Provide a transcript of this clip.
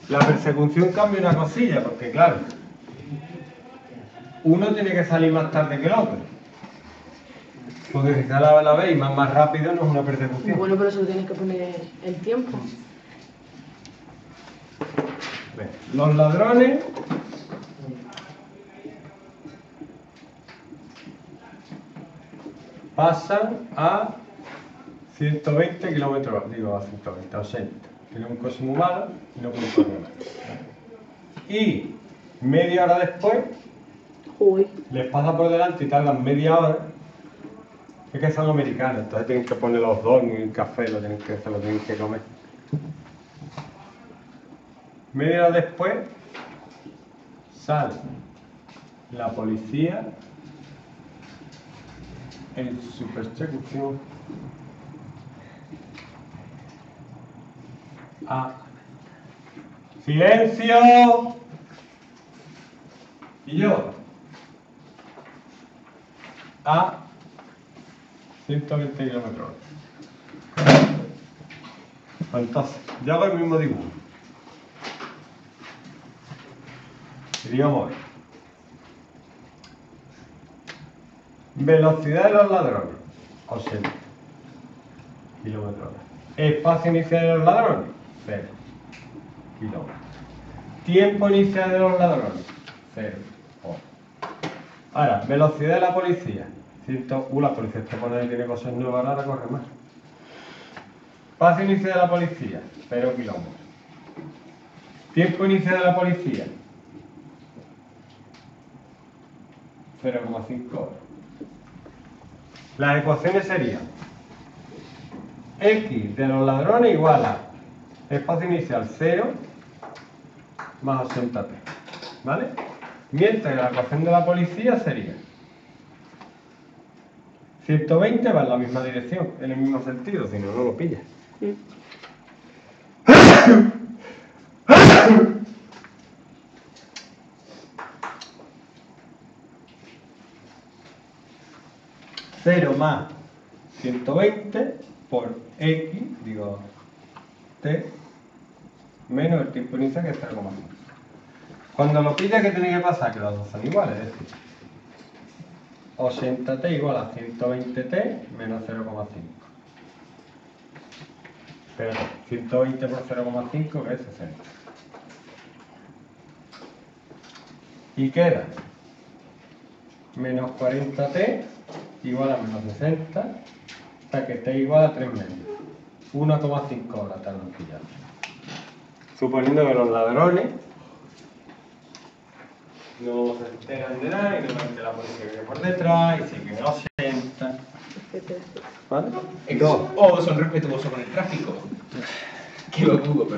La persecución cambia una cosilla, porque claro, uno tiene que salir más tarde que el otro. Porque si sale a la vez y más rápido no es una persecución. Bueno, pero eso tienes que poner el tiempo. Los ladrones pasan a 120 kilómetros, digo a 120, a 80. Tienen un coche muy malo y no pueden correr más. Y media hora después les pasa por delante y tardan media hora. Es que son americanos, entonces tienen que poner los dos en el café, se lo tienen que comer. Media hora después sale la policía en su persecución a ¡silencio! Y yo a 120 kilómetros. Entonces, yo hago el mismo dibujo. Y digamos, velocidad de los ladrones, 80 kilómetros. Espacio inicial de los ladrones, 0 kilómetros. Tiempo inicial de los ladrones, 0 horas. Ahora, velocidad de la policía. La policía está poniendo y tiene cosas nuevas, ahora corre más. Espacio inicial de la policía, 0 kilómetros. Tiempo inicial de la policía, 0,5 horas. Las ecuaciones serían X de los ladrones igual a espacio inicial 0 más 80t. ¿Vale? Mientras que la ecuación de la policía sería 120 va en la misma dirección, en el mismo sentido, si no, no lo pillas. Sí. 0 más 120 por X, digo, T, menos el tiempo inicial que es 0,5. Cuando lo pillas, ¿qué tiene que pasar? Que los dos son iguales, es decir, 80t igual a 120t menos 0,5. Pero 120 por 0,5 que es 60. Y queda menos 40t igual a menos 60, hasta que t igual a 3 medios. 1,5 horas tardan en pillar. Suponiendo que los ladrones no se enteran de nada y no ven que la policía viene por detrás y siguen 80. ¿Vale? O son respetuosos con el tráfico. Que lo dudo, pero